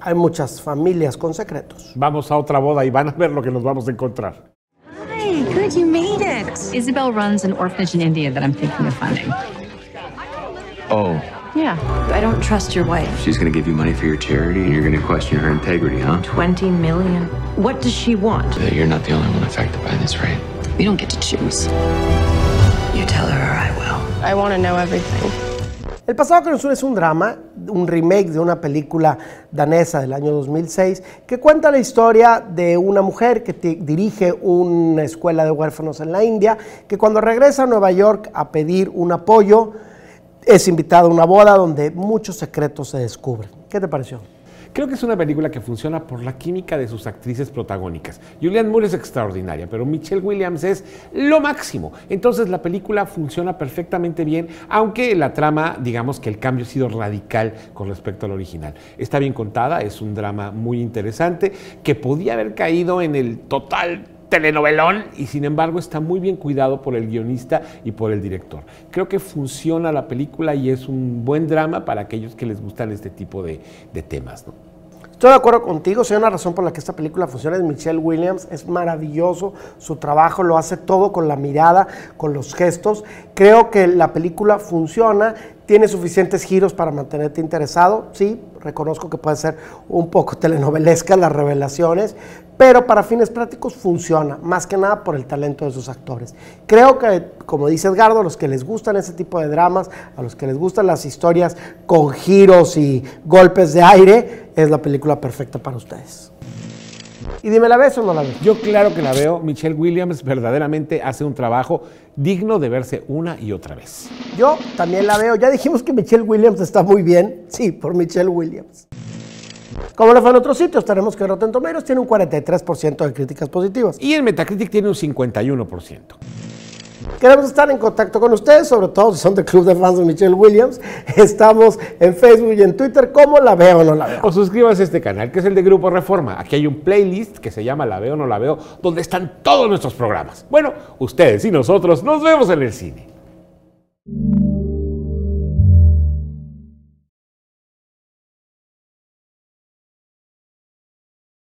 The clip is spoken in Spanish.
hay muchas familias con secretos. Vamos a otra boda y van a ver lo que nos vamos a encontrar. Hi, good, you made it. Isabel runs an orphanage in India that I'm thinking of funding. Oh. Yeah, I don't trust your wife. She's gonna give you money for your charity and you're gonna question her integrity, huh? 20 million. What does she want? You're not the only one affected by this, right? We don't get to choose. You tell her or I will. I want to know everything. El pasado que nos une es un drama, un remake de una película danesa del año 2006 que cuenta la historia de una mujer que dirige una escuela de huérfanos en la India, que cuando regresa a Nueva York a pedir un apoyo es invitada a una boda donde muchos secretos se descubren. ¿Qué te pareció? Creo que es una película que funciona por la química de sus actrices protagónicas. Julianne Moore es extraordinaria, pero Michelle Williams es lo máximo. Entonces la película funciona perfectamente bien, aunque la trama, digamos que el cambio ha sido radical con respecto al original. Está bien contada, es un drama muy interesante que podía haber caído en el total telenovelón y sin embargo está muy bien cuidado por el guionista y por el director. Creo que funciona la película y es un buen drama para aquellos que les gustan este tipo de temas, ¿no? Estoy de acuerdo contigo, si hay una razón por la que esta película funciona es Michelle Williams, es maravilloso su trabajo, lo hace todo con la mirada, con los gestos. Creo que la película funciona, tiene suficientes giros para mantenerte interesado, sí, reconozco que puede ser un poco telenovelesca las revelaciones, pero para fines prácticos funciona, más que nada por el talento de sus actores. Creo que, como dice Edgardo, a los que les gustan ese tipo de dramas, a los que les gustan las historias con giros y golpes de aire, es la película perfecta para ustedes. Y dime, ¿la ves o no la ves? Yo claro que la veo. Michelle Williams verdaderamente hace un trabajo digno de verse una y otra vez. Yo también la veo. Ya dijimos que Michelle Williams está muy bien. Sí, por Michelle Williams. Como le fue en otros sitios, tenemos que Rotten Tomatoes tiene un 43% de críticas positivas. Y en Metacritic tiene un 51%. Queremos estar en contacto con ustedes, sobre todo si son del club de fans de Michelle Williams. Estamos en Facebook y en Twitter como La Veo o No La Veo. O suscríbanse a este canal, que es el de Grupo Reforma. Aquí hay un playlist que se llama La Veo o No La Veo, donde están todos nuestros programas. Bueno, ustedes y nosotros nos vemos en el cine.